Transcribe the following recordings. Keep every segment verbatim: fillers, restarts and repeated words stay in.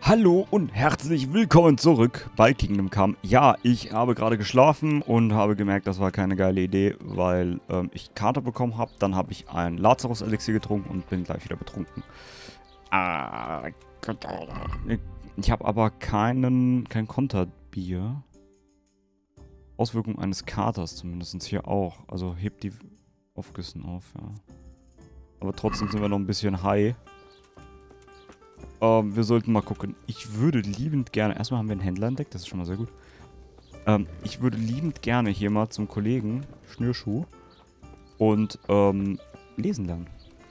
Hallo und herzlich willkommen zurück bei Kingdom Come. Ja, ich habe gerade geschlafen und habe gemerkt, das war keine geile Idee, weil ähm, ich Kater bekommen habe. Dann habe ich ein Lazarus-Elixier getrunken und bin gleich wieder betrunken. Ah, ich habe aber keinen, kein Konterbier. Auswirkung eines Katers zumindest hier auch. Also hebt die Aufgüssen auf, ja. Aber trotzdem sind wir noch ein bisschen high. Ähm, wir sollten mal gucken. Ich würde liebend gerne... Erstmal haben wir einen Händler entdeckt, das ist schon mal sehr gut. Ähm, ich würde liebend gerne hier mal zum Kollegen Schnürschuh und ähm, lesen lernen.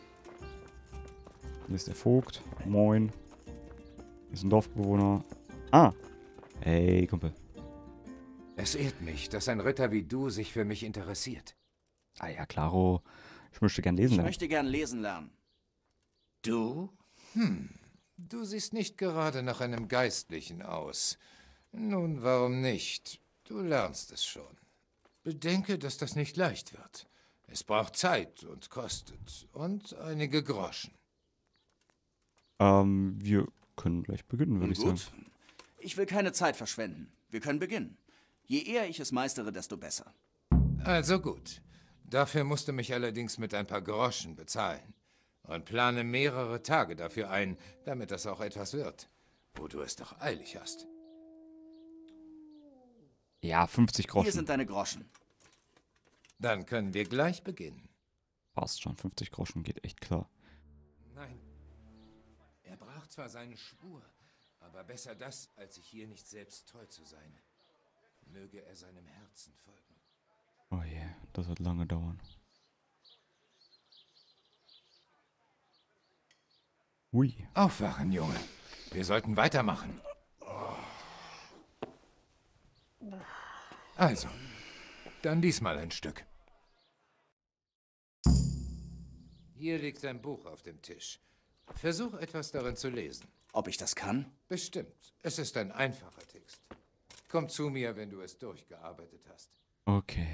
Hier ist der Vogt. Moin. Hier ist ein Dorfbewohner. Ah. Hey, Kumpel. Es ehrt mich, dass ein Ritter wie du sich für mich interessiert. Ah ja, klaro. Ich möchte gern lesen Ich lernen. möchte gern lesen lernen. Du? Hm. Du siehst nicht gerade nach einem Geistlichen aus. Nun, warum nicht? Du lernst es schon. Bedenke, dass das nicht leicht wird. Es braucht Zeit und kostet. Und einige Groschen. Ähm, wir können gleich beginnen, würde ich Gut. sagen. Ich will keine Zeit verschwenden. Wir können beginnen. Je eher ich es meistere, desto besser. Also gut. Dafür musst du mich allerdings mit ein paar Groschen bezahlen. Und plane mehrere Tage dafür ein, damit das auch etwas wird. Wo du es doch eilig hast. Ja, fünfzig Hier Groschen. sind deine Groschen. Dann können wir gleich beginnen. Passt schon, fünfzig Groschen geht echt klar. Nein. Er brach zwar seinen Schwur, aber besser das, als sich hier nicht selbst treu zu sein. Möge er seinem Herzen folgen. Oh je, das wird lange dauern. Hui. Aufwachen, Junge. Wir sollten weitermachen. Also, dann diesmal ein Stück. Hier liegt ein Buch auf dem Tisch. Versuch etwas darin zu lesen. Ob ich das kann? Bestimmt. Es ist ein einfacher Text. Komm zu mir, wenn du es durchgearbeitet hast. Okay.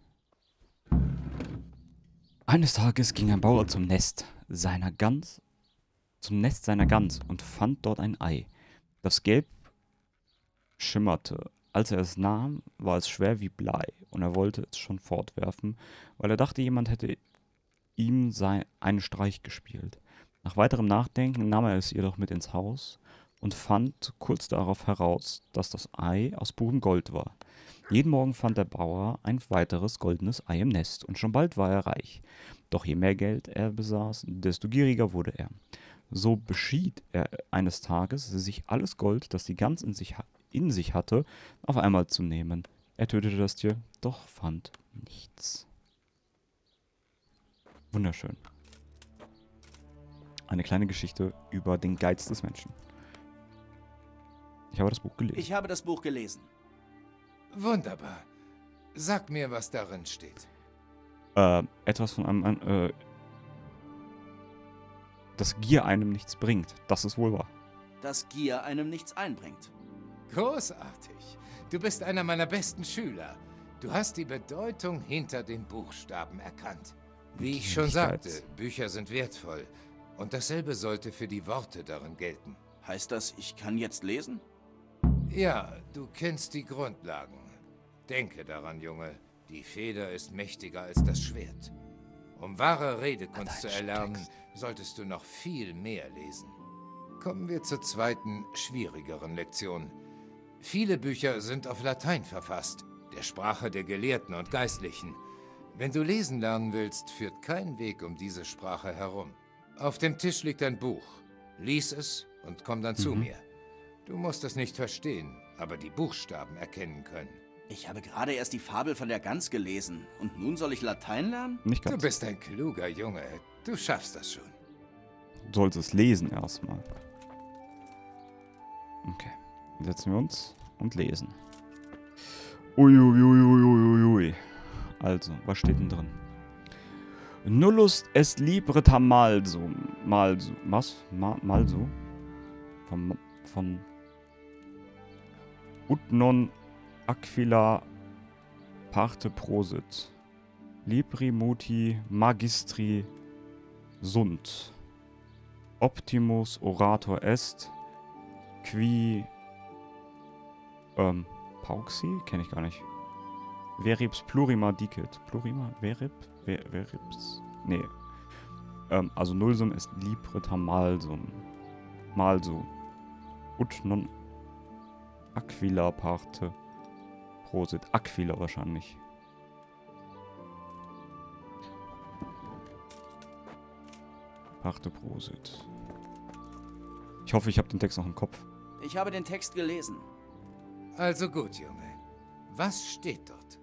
Eines Tages ging ein Bauer zum Nest seiner Gans, zum Nest seiner Gans und fand dort ein Ei. Das Gelb schimmerte. Als er es nahm, war es schwer wie Blei und er wollte es schon fortwerfen, weil er dachte, jemand hätte ihm sein, einen Streich gespielt. Nach weiterem Nachdenken nahm er es jedoch mit ins Haus und fand kurz darauf heraus, dass das Ei aus purem Gold war. Jeden Morgen fand der Bauer ein weiteres goldenes Ei im Nest und schon bald war er reich. Doch je mehr Geld er besaß, desto gieriger wurde er. So beschied er eines Tages, sich alles Gold, das die Gans in sich, in sich hatte, auf einmal zu nehmen. Er tötete das Tier, doch fand nichts. Wunderschön. Eine kleine Geschichte über den Geiz des Menschen. Ich habe das Buch gelesen. Ich habe das Buch gelesen. Wunderbar. Sag mir, was darin steht. Äh, etwas von einem, ein, äh, dass Gier einem nichts bringt. Das ist wohl wahr. Dass Gier einem nichts einbringt. Großartig. Du bist einer meiner besten Schüler. Du hast die Bedeutung hinter den Buchstaben erkannt. Wie ich schon sagte, Bücher sind wertvoll. Und dasselbe sollte für die Worte darin gelten. Heißt das, ich kann jetzt lesen? Ja, du kennst die Grundlagen. Denke daran, Junge. Die Feder ist mächtiger als das Schwert. Um wahre Redekunst zu erlernen, solltest du noch viel mehr lesen. Kommen wir zur zweiten, schwierigeren Lektion. Viele Bücher sind auf Latein verfasst, der Sprache der Gelehrten und Geistlichen. Wenn du lesen lernen willst, führt kein Weg um diese Sprache herum. Auf dem Tisch liegt ein Buch. Lies es und komm dann mhm. zu mir. Du musst es nicht verstehen, aber die Buchstaben erkennen können. Ich habe gerade erst die Fabel von der Gans gelesen. Und nun soll ich Latein lernen? Nicht ganz. Du bist ein kluger Junge. Du schaffst das schon. Du sollst es lesen erstmal. Okay. Dann setzen wir uns und lesen. Uiuiuiuiui. Also, was steht denn drin? Nullus est libreta malso. Malso. Was? Ma, malso? Von, von ut non aquila parte prosit. Libri muti magistri sunt. Optimus orator est, Qui... Ähm, Pauxi? Kenne ich gar nicht. Verips plurima dicit. Plurima? Verip? Ver Verips? Nee. Ähm, also Nullsum ist libreta malsum. Malsu. Ut non aquila parte prosit. Aquila wahrscheinlich. Parte prosit. Ich hoffe, ich habe den Text noch im Kopf. Ich habe den Text gelesen. Also gut, Junge. Was steht dort?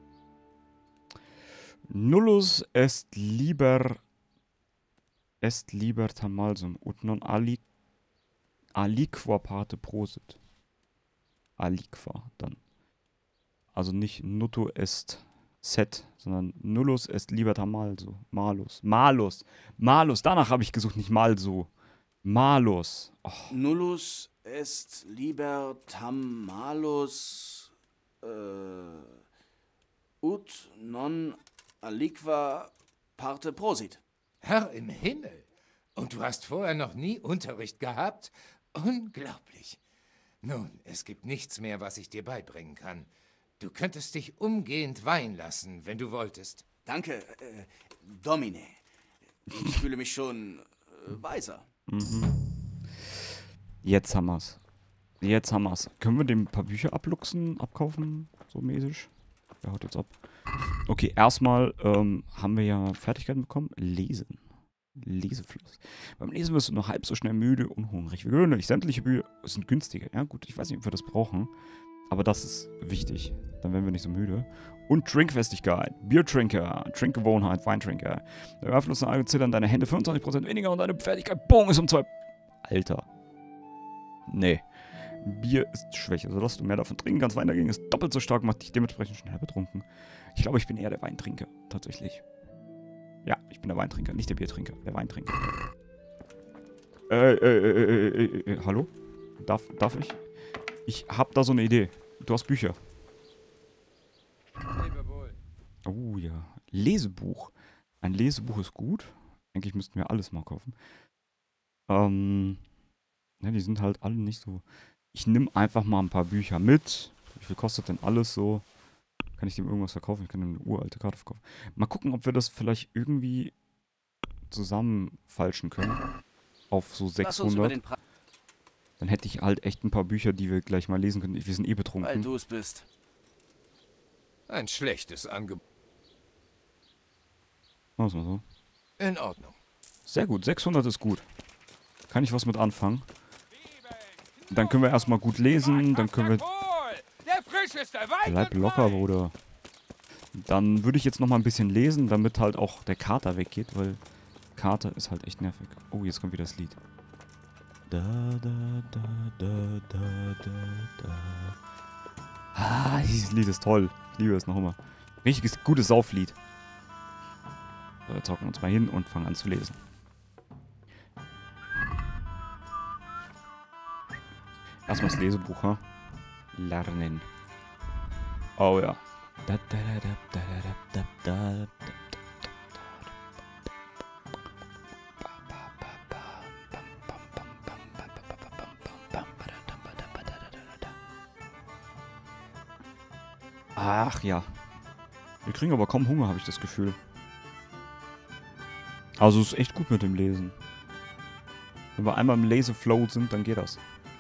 Nullus est liber est liberta malsum ut non ali, aliqua parte prosit. Aliqua dann. Also nicht nutto est set, sondern nullus est liberta malso. Malus. Malus. Malus. Danach habe ich gesucht, nicht malso. Malus. Oh. Nullus est libertam malus äh, ut non aliqua parte prosit. Herr im Himmel! Und du hast vorher noch nie Unterricht gehabt? Unglaublich. Nun, es gibt nichts mehr, was ich dir beibringen kann. Du könntest dich umgehend weihen lassen, wenn du wolltest. Danke, äh, Domine. Ich fühle mich schon äh, weiser. Mhm. Jetzt haben wir's. Jetzt haben wir's. Können wir dem ein paar Bücher abluchsen, abkaufen, so mäßig? Wer haut jetzt ab? Okay, erstmal ähm, haben wir ja Fertigkeiten bekommen. Lesen. Lesefluss. Beim Lesen wirst du nur halb so schnell müde und hungrig. Wie gewöhnlich. Sämtliche Bücher sind günstiger. Ja gut, ich weiß nicht, ob wir das brauchen. Aber das ist wichtig. Dann werden wir nicht so müde. Und Trinkfestigkeit. Biertrinker. Trinkgewohnheit. Weintrinker. Der Überfluss und zittern deine Hände fünfundzwanzig Prozent weniger und deine Fertigkeit, boom, ist um zwei... Alter. Nee. Bier ist Schwäche. Sodass du mehr davon trinken kannst. Wein dagegen ist doppelt so stark, macht dich dementsprechend schneller betrunken. Ich glaube, ich bin eher der Weintrinker. Tatsächlich. Ja, ich bin der Weintrinker. Nicht der Biertrinker. Der Weintrinker. Äh, äh, äh, äh, äh, äh, hallo? Darf, darf ich? Ich hab da so eine Idee. Du hast Bücher. Oh ja. Lesebuch. Ein Lesebuch ist gut. Eigentlich müssten wir alles mal kaufen. Ähm. Ja, die sind halt alle nicht so. Ich nehme einfach mal ein paar Bücher mit. Wie viel kostet denn alles so? Kann ich dem irgendwas verkaufen? Ich kann ihm eine uralte Karte verkaufen. Mal gucken, ob wir das vielleicht irgendwie zusammenfalschen können. Auf so sechshundert. Dann hätte ich halt echt ein paar Bücher, die wir gleich mal lesen können. Wir sind eh betrunken. Weil du es bist. Ein schlechtes Angebot. Machen wir so. In Ordnung. Sehr gut, sechshundert ist gut. Kann ich was mit anfangen? Dann können wir erstmal gut lesen, dann können wir... Bleib locker, Bruder. Dann würde ich jetzt noch mal ein bisschen lesen, damit halt auch der Kater weggeht, weil Kater ist halt echt nervig. Oh, jetzt kommt wieder das Lied. Da, da, da, da, da, da, da. Ah, dieses Lied ist toll. Ich liebe es noch immer. Richtiges, gutes Sauflied. So, jetzt hocken wir uns mal hin und fangen an zu lesen. Erstmal das Lesebuch, ha? Lernen. Oh ja. Ach ja. Wir kriegen aber kaum Hunger, habe ich das Gefühl. Also es ist echt gut mit dem Lesen. Wenn wir einmal im Leseflow sind, dann geht das.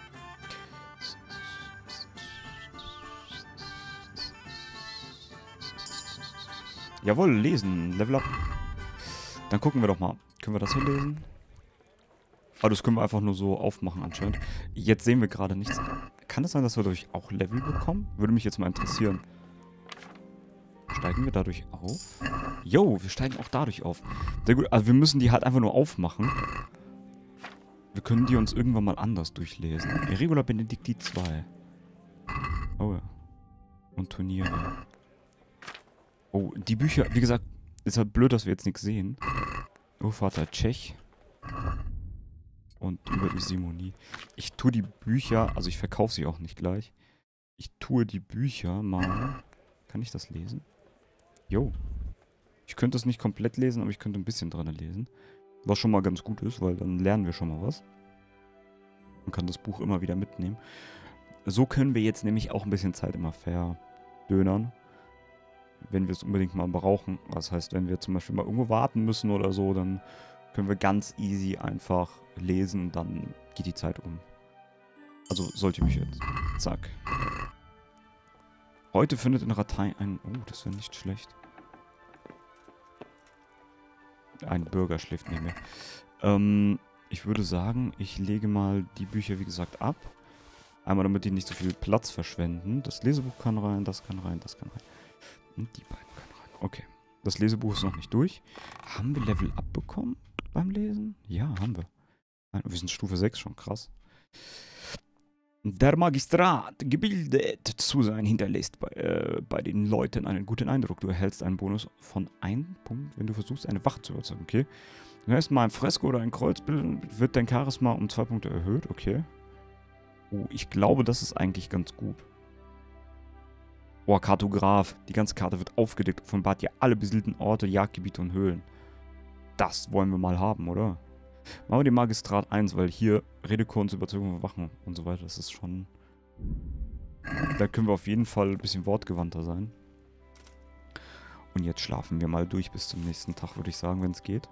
Jawohl, lesen. Level up. Dann gucken wir doch mal. Können wir das hier lesen? Ah, das können wir einfach nur so aufmachen anscheinend. Jetzt sehen wir gerade nichts. Kann es sein, dass wir dadurch auch Level bekommen? Würde mich jetzt mal interessieren. Steigen wir dadurch auf? Jo, wir steigen auch dadurch auf. Sehr gut. Also wir müssen die halt einfach nur aufmachen. Wir können die uns irgendwann mal anders durchlesen. Irregular Benedicti zwei. Oh ja. Und Turniere. Oh, die Bücher, wie gesagt, ist halt blöd, dass wir jetzt nichts sehen. Oh, Vater Tschech. Und über die Simonie. Ich tue die Bücher, also ich verkaufe sie auch nicht gleich. Ich tue die Bücher mal... Kann ich das lesen? Jo. Ich könnte es nicht komplett lesen, aber ich könnte ein bisschen dran lesen. Was schon mal ganz gut ist, weil dann lernen wir schon mal was. und kann das Buch immer wieder mitnehmen. So können wir jetzt nämlich auch ein bisschen Zeit immer verdönern, wenn wir es unbedingt mal brauchen. Das heißt, wenn wir zum Beispiel mal irgendwo warten müssen oder so, dann können wir ganz easy einfach lesen und dann geht die Zeit um. Also solche Bücher jetzt. Zack. Heute findet in Ratay ein... Oh, das wäre nicht schlecht. Ein Bürger schläft neben mir. Ähm, ich würde sagen, ich lege mal die Bücher, wie gesagt, ab. Einmal, damit die nicht so viel Platz verschwenden. Das Lesebuch kann rein, das kann rein, das kann rein. Und die beiden können rein. Okay. Das Lesebuch ist noch nicht durch. Haben wir Level Up bekommen beim Lesen? Ja, haben wir. Wir sind Stufe sechs schon, krass. Der Magistrat, gebildet zu sein, hinterlässt bei, äh, bei den Leuten einen guten Eindruck. Du erhältst einen Bonus von einem Punkt, wenn du versuchst, eine Wache zu überzeugen. Okay. Du hast mal ein Fresko oder ein Kreuzbild, wird dein Charisma um zwei Punkte erhöht. Okay. Oh, ich glaube, das ist eigentlich ganz gut. Oh, Kartograf. Die ganze Karte wird aufgedeckt. Offenbart ja alle besiedelten Orte, Jagdgebiete und Höhlen. Das wollen wir mal haben, oder? Machen wir den Magistrat eins, weil hier Redekunst, Überzeugung von Wachen und so weiter, das ist schon... Da können wir auf jeden Fall ein bisschen wortgewandter sein. Und jetzt schlafen wir mal durch bis zum nächsten Tag, würde ich sagen, wenn es geht.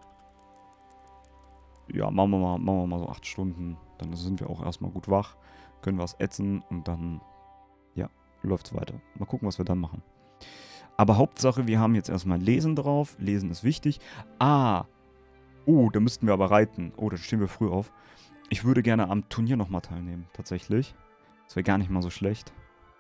Ja, machen wir, mal, machen wir mal so acht Stunden. Dann sind wir auch erstmal gut wach, können was ätzen und dann, ja, läuft es weiter. Mal gucken, was wir dann machen. Aber Hauptsache, wir haben jetzt erstmal Lesen drauf. Lesen ist wichtig. Ah, oh, da müssten wir aber reiten. Oh, da stehen wir früh auf. Ich würde gerne am Turnier nochmal teilnehmen, tatsächlich. Das wäre gar nicht mal so schlecht.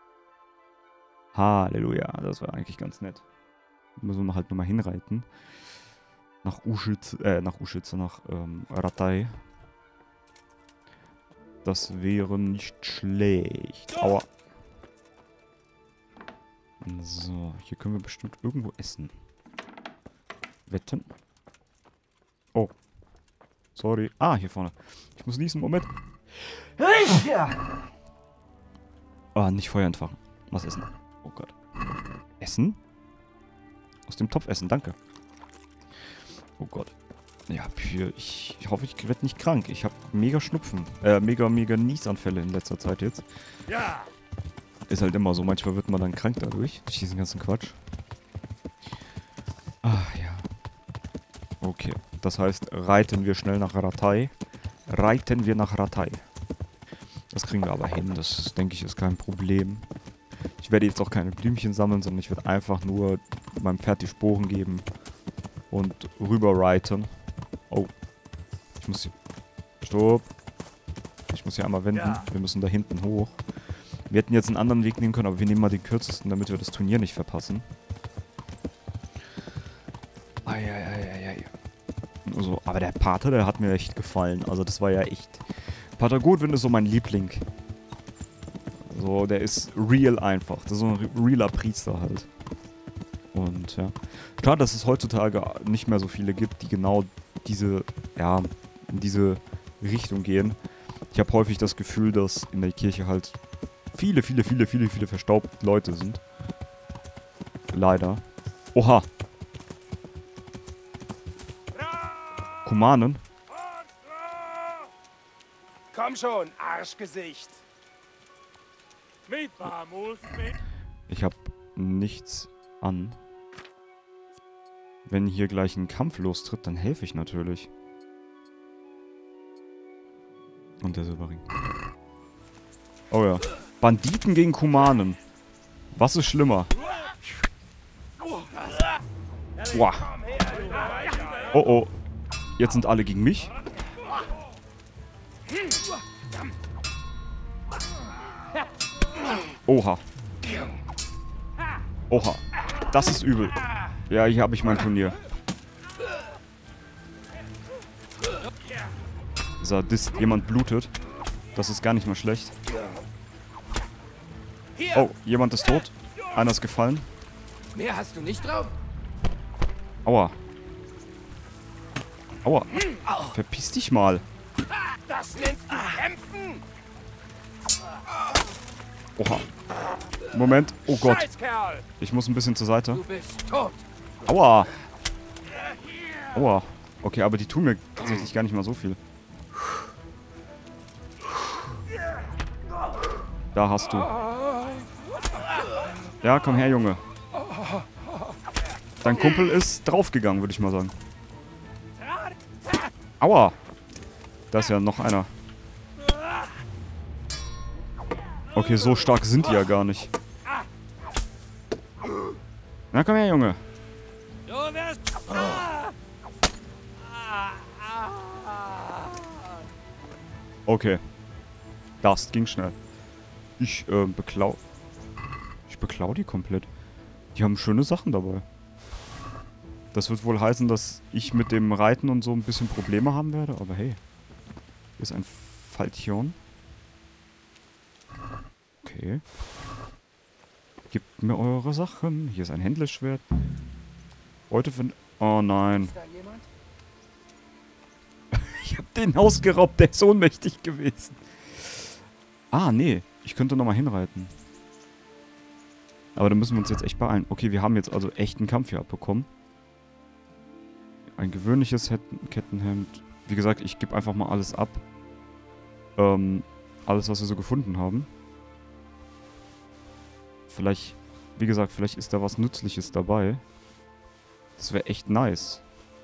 Halleluja, das wäre eigentlich ganz nett. Da müssen wir halt nochmal hinreiten. Nach Uschitz, äh, nach Uschitz, nach ähm, Ratay. Das wäre nicht schlecht. Aua. So, hier können wir bestimmt irgendwo essen. Wetten? Oh. Sorry. Ah, hier vorne. Ich muss niesen. Moment. Ah, nicht Feuer entfachen. Was essen? Oh Gott. Essen? Aus dem Topf essen, danke. Oh Gott. Ja, ich, ich hoffe, ich werde nicht krank. Ich habe mega Schnupfen. Äh, mega, mega Niesanfälle in letzter Zeit jetzt. Ja. Ist halt immer so. Manchmal wird man dann krank dadurch. Durch diesen ganzen Quatsch. Ach ja. Okay. Das heißt, reiten wir schnell nach Ratay. Reiten wir nach Ratay. Das kriegen wir aber hin. Das, denke ich, ist kein Problem. Ich werde jetzt auch keine Blümchen sammeln, sondern ich werde einfach nur meinem Pferd die Sporen geben und rüber reiten. Oh. Ich muss hier... Stopp. Ich muss hier einmal wenden. Ja. Wir müssen da hinten hoch. Wir hätten jetzt einen anderen Weg nehmen können, aber wir nehmen mal den kürzesten, damit wir das Turnier nicht verpassen. Eieieiei. Also, aber der Pater, der hat mir echt gefallen. Also das war ja echt... Pater Godwin ist so mein Liebling. So, der ist real einfach. Das ist so ein realer Priester halt. Und ja. Klar, dass es heutzutage nicht mehr so viele gibt, die genau diese, ja, in diese Richtung gehen. Ich habe häufig das Gefühl, dass in der Kirche halt viele, viele, viele, viele, viele verstaubte Leute sind. Leider. Oha. Kumanen. Komm schon, Arschgesicht. Mit Barmus, mit. Ich habe nichts an. Wenn hier gleich ein Kampf lostritt, dann helfe ich natürlich. Und der Silberring. Oh ja. Banditen gegen Kumanen. Was ist schlimmer? Wow. Oh oh. Jetzt sind alle gegen mich. Oha. Oha. Das ist übel. Ja, hier habe ich mein Turnier. Sadist. Jemand blutet. Das ist gar nicht mal schlecht. Oh, jemand ist tot. Einer ist gefallen. Mehr hast du nicht drauf? Aua. Aua. Verpiss dich mal. Das nennst du Kämpfen! Oha. Moment. Oh Gott. Ich muss ein bisschen zur Seite. Du bist tot. Aua. Aua. Okay, aber die tun mir tatsächlich gar nicht mal so viel. Da hast du. Ja, komm her, Junge. Dein Kumpel ist draufgegangen, würde ich mal sagen. Aua. Da ist ja noch einer. Okay, so stark sind die ja gar nicht. Na, komm her, Junge. Du wirst... Okay. Das ging schnell. Ich, äh, beklau... Ich beklau die komplett. Die haben schöne Sachen dabei. Das wird wohl heißen, dass ich mit dem Reiten und so ein bisschen Probleme haben werde. Aber hey. Hier ist ein Falchion. Okay. Gebt mir eure Sachen. Hier ist ein Händlerschwert. Heute find... Oh nein. Ist da jemand? Ich hab den ausgeraubt. Der ist ohnmächtig gewesen. Ah, nee. Ich könnte nochmal hinreiten. Aber da müssen wir uns jetzt echt beeilen. Okay, wir haben jetzt also echt einen Kampf hier abbekommen. Ein gewöhnliches Kettenhemd. Wie gesagt, ich gebe einfach mal alles ab. Ähm, alles, was wir so gefunden haben. Vielleicht, wie gesagt, vielleicht ist da was Nützliches dabei. Das wäre echt nice.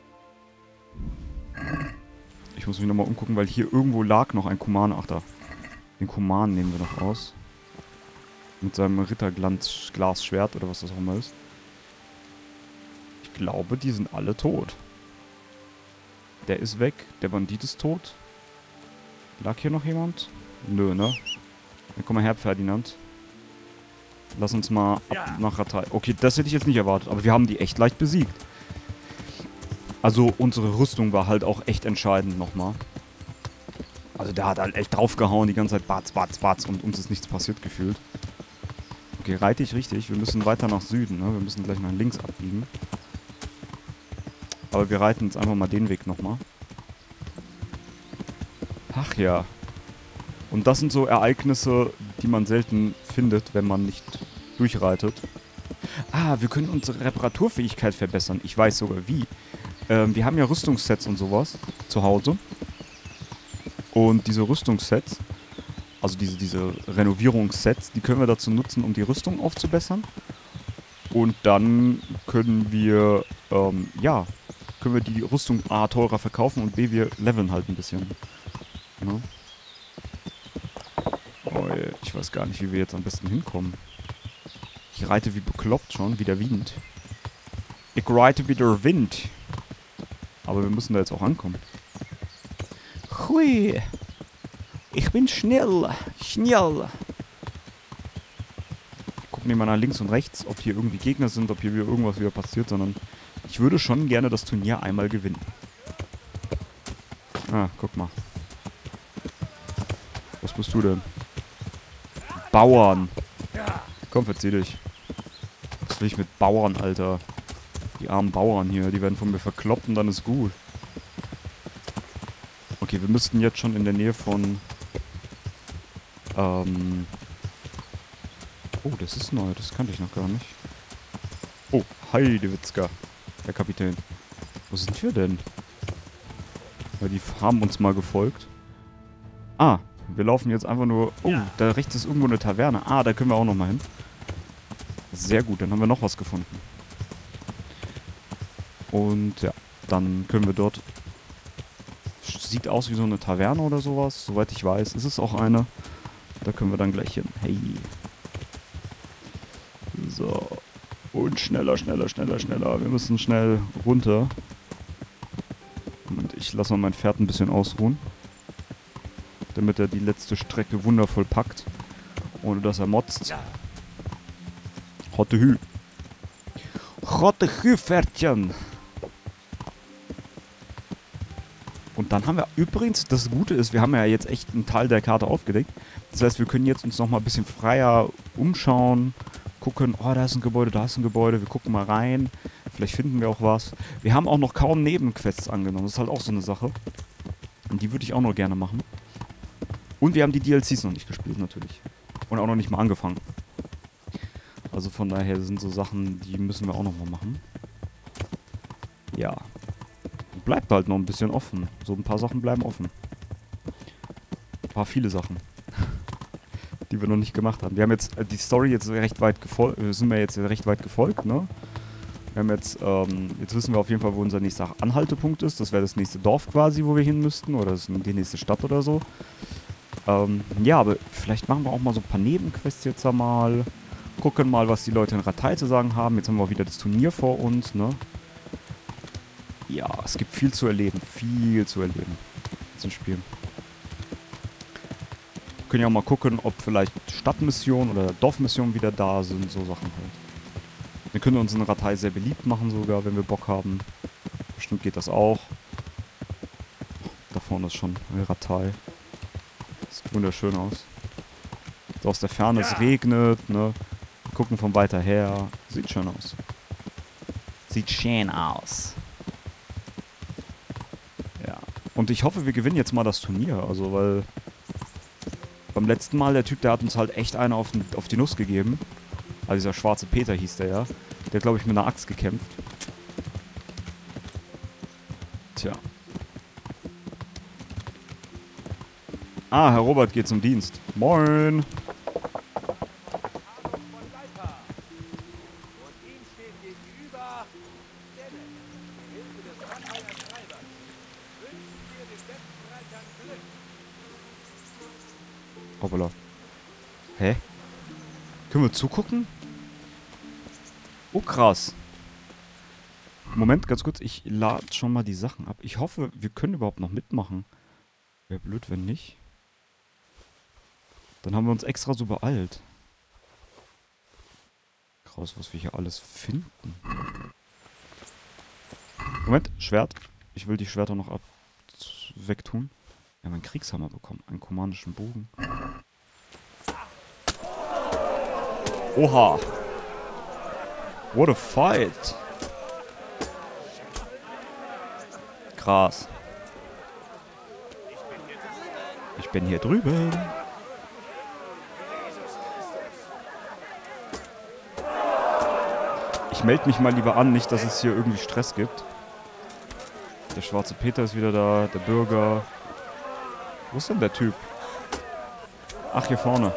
Ich muss mich nochmal umgucken, weil hier irgendwo lag noch ein Kuman. Ach da. Den Kuman nehmen wir noch aus. Mit seinem Ritterglas-Glasschwert oder was das auch immer ist. Ich glaube, die sind alle tot. Der ist weg. Der Bandit ist tot. Lag hier noch jemand? Nö, ne? Dann komm mal her, Ferdinand. Lass uns mal ab ja. nach Ratay. Okay, das hätte ich jetzt nicht erwartet. Aber wir haben die echt leicht besiegt. Also unsere Rüstung war halt auch echt entscheidend nochmal. Also der hat halt echt draufgehauen, die ganze Zeit batz, batz, batz und uns ist nichts passiert gefühlt. Okay, reite ich richtig. Wir müssen weiter nach Süden, ne? Wir müssen gleich nach links abbiegen. Aber wir reiten jetzt einfach mal den Weg nochmal. Ach ja. Und das sind so Ereignisse, die man selten findet, wenn man nicht durchreitet. Ah, wir können unsere Reparaturfähigkeit verbessern. Ich weiß sogar wie. Ähm, wir haben ja Rüstungssets und sowas zu Hause. Und diese Rüstungssets, also diese, diese Renovierungssets, die können wir dazu nutzen, um die Rüstung aufzubessern. Und dann können wir, ähm, ja, können wir die Rüstung A teurer verkaufen und B, wir leveln halt ein bisschen. Ja. Oh, ich weiß gar nicht, wie wir jetzt am besten hinkommen. Ich reite wie bekloppt schon, wie der Wind. Ich reite wie der Wind. Aber wir müssen da jetzt auch ankommen. Hui. Ich bin schnell. Schnell. Gucken wir mal nach links und rechts, ob hier irgendwie Gegner sind, ob hier wieder irgendwas wieder passiert, sondern ich würde schon gerne das Turnier einmal gewinnen. Ah, guck mal. Was bist du denn? Bauern. Komm, verzieh dich. Was will ich mit Bauern, Alter? Die armen Bauern hier, die werden von mir verkloppt und dann ist gut. Okay, wir müssten jetzt schon in der Nähe von... Ähm... Oh, das ist neu, das kannte ich noch gar nicht. Oh, Heidewitzka, Herr Kapitän. Wo sind wir denn? Ja, die haben uns mal gefolgt. Ah, wir laufen jetzt einfach nur... Oh, da rechts ist irgendwo eine Taverne. Ah, da können wir auch noch mal hin. Sehr gut, dann haben wir noch was gefunden. Und ja, dann können wir dort... Sieht aus wie so eine Taverne oder sowas. Soweit ich weiß, ist es auch eine. Da können wir dann gleich hin. Hey. So. Und schneller, schneller, schneller, schneller. Wir müssen schnell runter. Und ich lasse mal mein Pferd ein bisschen ausruhen. Damit er die letzte Strecke wundervoll packt. Ohne dass er motzt. Hotte Hü. Hotte Hü, Pferdchen. Und dann haben wir übrigens, das Gute ist, wir haben ja jetzt echt einen Teil der Karte aufgedeckt. Das heißt, wir können jetzt uns nochmal ein bisschen freier umschauen. Gucken, oh, da ist ein Gebäude, da ist ein Gebäude. Wir gucken mal rein. Vielleicht finden wir auch was. Wir haben auch noch kaum Nebenquests angenommen. Das ist halt auch so eine Sache. Und die würde ich auch noch gerne machen. Und wir haben die D L Cs noch nicht gespielt, natürlich. Und auch noch nicht mal angefangen. Also von daher sind so Sachen, die müssen wir auch noch mal machen. Ja. Bleibt halt noch ein bisschen offen. So ein paar Sachen bleiben offen. Ein paar viele Sachen. die wir noch nicht gemacht haben. Wir haben jetzt äh, die Story jetzt recht weit gefolgt, sind wir jetzt recht weit gefolgt, ne? Wir haben jetzt, ähm, jetzt wissen wir auf jeden Fall, wo unser nächster Anhaltepunkt ist. Das wäre das nächste Dorf quasi, wo wir hin müssten. Oder das ist die nächste Stadt oder so. Ähm, ja, aber vielleicht machen wir auch mal so ein paar Nebenquests jetzt einmal. Gucken mal, was die Leute in Rattay zu sagen haben. Jetzt haben wir auch wieder das Turnier vor uns, ne? Ja, es gibt viel zu erleben. Viel zu erleben. Zum Spielen. Wir können ja auch mal gucken, ob vielleicht Stadtmissionen oder Dorfmissionen wieder da sind. So Sachen halt. Wir können uns in Rattay sehr beliebt machen sogar, wenn wir Bock haben. Bestimmt geht das auch. Da vorne ist schon Rattay. Sieht wunderschön aus. So aus der Ferne, ja. Es regnet, ne? Gucken von weiter her. Sieht schön aus. Sieht schön aus. Ja. Und ich hoffe, wir gewinnen jetzt mal das Turnier. Also, weil beim letzten Mal, der Typ, der hat uns halt echt eine auf, den, auf die Nuss gegeben. Also dieser schwarze Peter hieß der ja. Der hat, glaube ich, mit einer Axt gekämpft. Tja. Ah, Herr Robert geht zum Dienst. Moin. Hoppala. Hä? Können wir zugucken? Oh, krass. Moment, ganz kurz. Ich lade schon mal die Sachen ab. Ich hoffe, wir können überhaupt noch mitmachen. Wäre blöd, wenn nicht. Dann haben wir uns extra so beeilt. Krass, was wir hier alles finden. Moment, Schwert. Ich will die Schwerter noch ab wegtun. Wir haben einen Kriegshammer bekommen. Einen kumanischen Bogen. Oha. What a fight. Krass. Ich bin hier drüben. Ich melde mich mal lieber an, nicht, dass es hier irgendwie Stress gibt. Der schwarze Peter ist wieder da, der Bürger. Wo ist denn der Typ? Ach, hier vorne.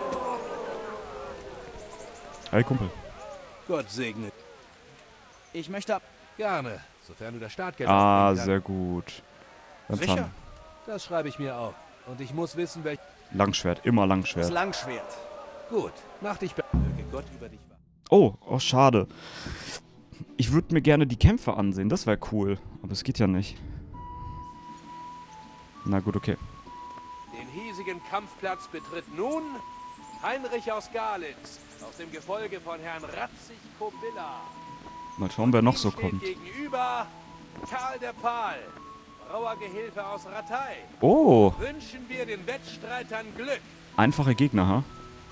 Hey, Kumpel. Gott segne. Ich möchte ab. Gerne, sofern du das Startgeld Ah, hast, sehr gut. Dann sicher? Dran. Das schreibe ich mir auf. Und ich muss wissen, welch... Langschwert, immer Langschwert. Das Langschwert. Gut, mach dich be... Möge Gott über dich wachen. Oh, oh, schade. Ich würde mir gerne die Kämpfe ansehen, das wäre cool. Aber es geht ja nicht. Na gut, okay. Den hiesigen Kampfplatz betritt nun Heinrich aus Galitz, aus dem Gefolge von Herrn Ratzig-Kobilla. Mal schauen, wer noch so kommt. Gegenüber Karl der Pfahl, rauer Gehilfe aus Rattay. Oh. Wünschen wir den Wettstreitern Glück. Einfache Gegner, ha?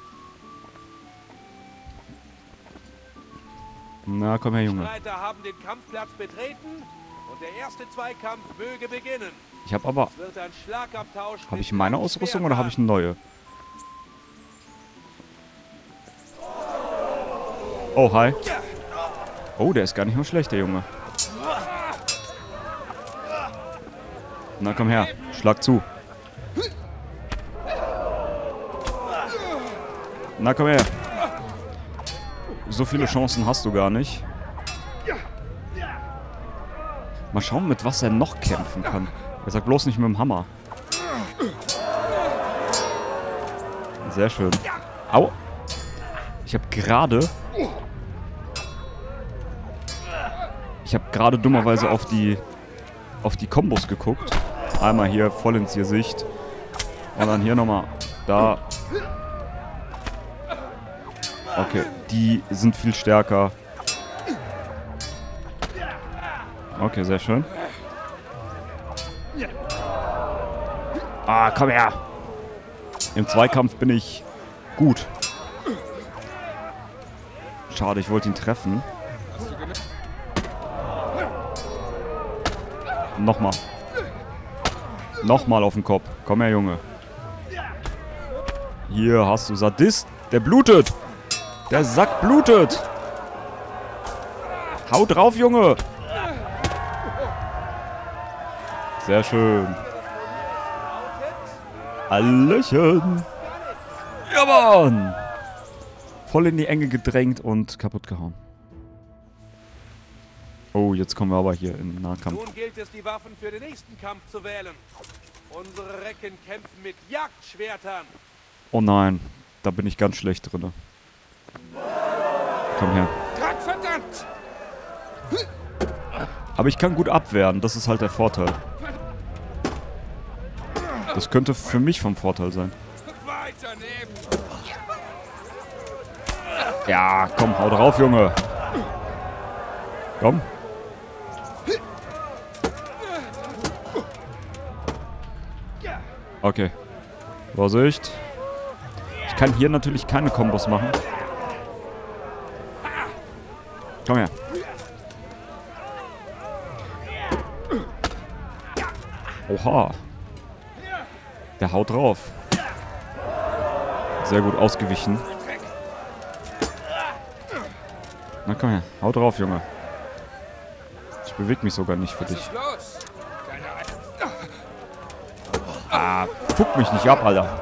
Na, komm her, Junge. Die Streiter haben den Kampfplatz betreten und der erste Zweikampf möge beginnen. Ich habe aber... Es wird ein Schlagabtausch. Habe ich meine Ausrüstung oder habe ich eine neue? Oh, hi. Oh, der ist gar nicht mal schlecht, der Junge. Na, komm her. Schlag zu. Na, komm her. So viele Chancen hast du gar nicht. Mal schauen, mit was er noch kämpfen kann. Er sagt bloß nicht mit dem Hammer. Sehr schön. Au. Ich habe gerade... Ich habe gerade dummerweise auf die... auf die Kombos geguckt. Einmal hier voll ins Gesicht. Und dann hier nochmal. Da. Okay, die sind viel stärker. Okay, sehr schön. Ah, komm her. Im Zweikampf bin ich gut. Schade, ich wollte ihn treffen. Nochmal. Nochmal auf den Kopf. Komm her, Junge. Hier hast du Sadist. Der blutet. Der Sack blutet. Hau drauf, Junge. Sehr schön. Hallöchen. Ja. Ja, Mann! Voll in die Enge gedrängt und kaputt gehauen. Oh, jetzt kommen wir aber hier in den Nahkampf. Nun gilt es, die Waffen für den nächsten Kampf zu wählen. Unsere Recken kämpfen mit Jagdschwertern. Oh nein, da bin ich ganz schlecht drin. Komm her. Gottverdammt! Aber ich kann gut abwehren, das ist halt der Vorteil. Das könnte für mich vom Vorteil sein. Weiternehmen! Ja, komm, hau drauf, Junge. Komm. Okay. Vorsicht. Ich kann hier natürlich keine Kombos machen. Komm her. Oha. Der haut drauf. Sehr gut ausgewichen. Na komm her, hau drauf, Junge. Ich bewege mich sogar nicht für dich. Los! Ah, fuck mich nicht ab, Alter.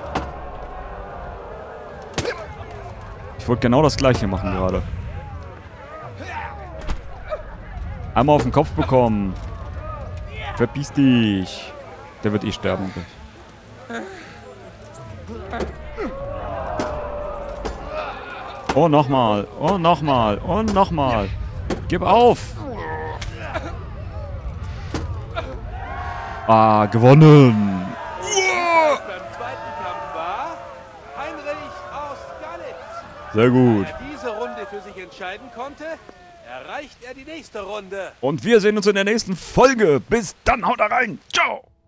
Ich wollte genau das gleiche machen gerade. Einmal auf den Kopf bekommen. Verpiss dich. Der wird eh sterben. Oh, nochmal. Oh, nochmal. Und nochmal. Gib auf. Ah, gewonnen. Beim zweiten Kampf war Heinrich aus Galitz. Sehr gut. Wenn er diese Runde für sich entscheiden konnte, erreicht er die nächste Runde. Und wir sehen uns in der nächsten Folge. Bis dann, haut da rein. Ciao.